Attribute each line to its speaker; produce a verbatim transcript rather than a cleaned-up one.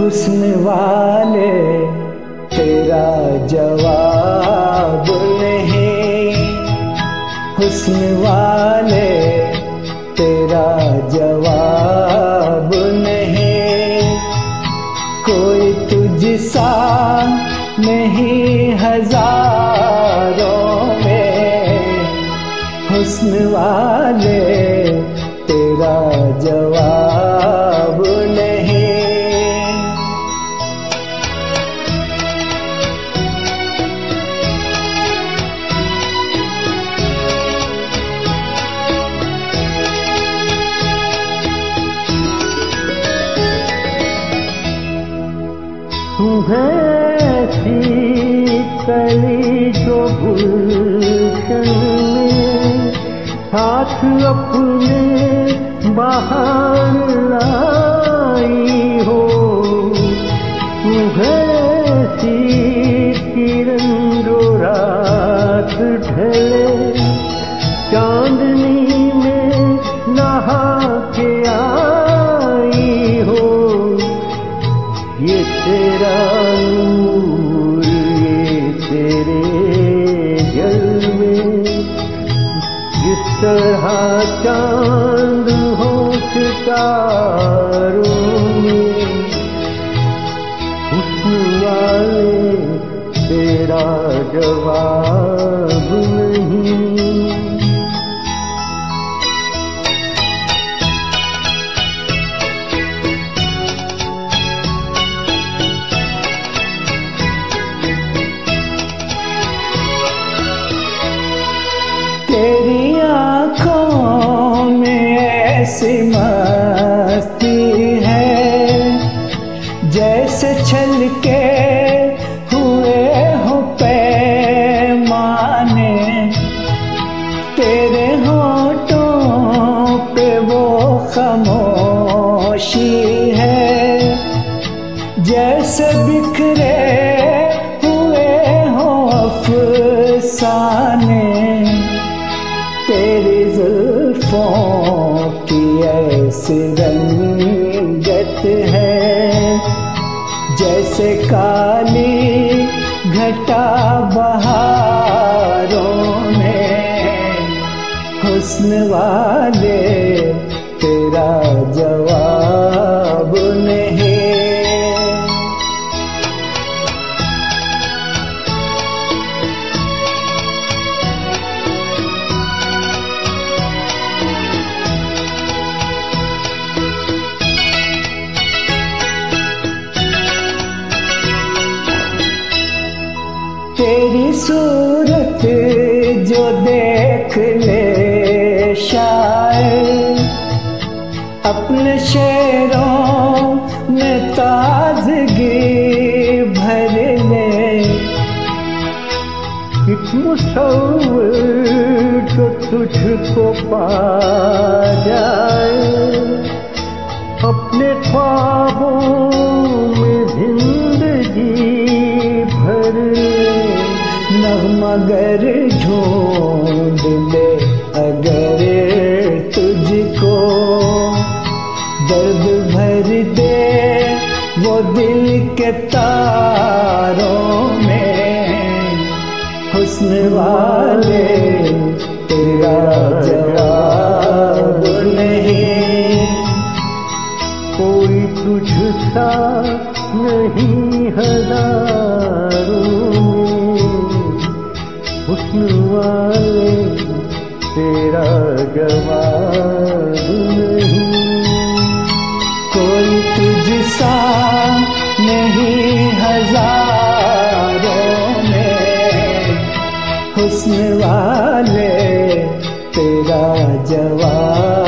Speaker 1: हुस्न वाले तेरा जवाब नहीं, हुस्न वाले तेरा जवाब नहीं। कोई तुझसा नहीं हजारों में, हुस्न वाले तेरा जवाब नहीं।
Speaker 2: तुम्हें सी कली जो गुलशन में साथ अपने बाहर लाई हो, तुम्हें सी किरण जो रात ढले चांदनी में नहा के आई हो। ये तेरा नूर ये तेरे जलवे, जिस तरह चांद हो सितारों में, हुस्न वाले तेरा जवाब नहीं।
Speaker 1: तेरी आँखों में ऐसी मस्ती है, जैसे छलके हुए हो पैमाने। तेरे होठों पे वो खामोशी है, जैसे बिखरे हुए हो अफसाने। तेरी जुल्फों की ऐसी रंगत है, जैसे काली घटा बहारों में, हुस्न वाले तेरा जवाब नहीं। तेरी सूरत जो देख ले शायर, अपने शेरों में ताजगी भर ले।
Speaker 2: एक मुसव्विर जो तुझको पा जाए, अपने ख्वाबों में जिंदगी भर ले।
Speaker 1: मगर ढूंढ ले अगर तुझको, दर्द भर दे वो दिल के तारों में, हुस्न वाले तेरा जवाब नहीं।
Speaker 2: कोई तुझसा नहीं हजारों में, हुस्न वाले तेरा जवाब नहीं।
Speaker 1: कोई तुझसा नहीं हजारों में, हुस्न वाले तेरा जवाब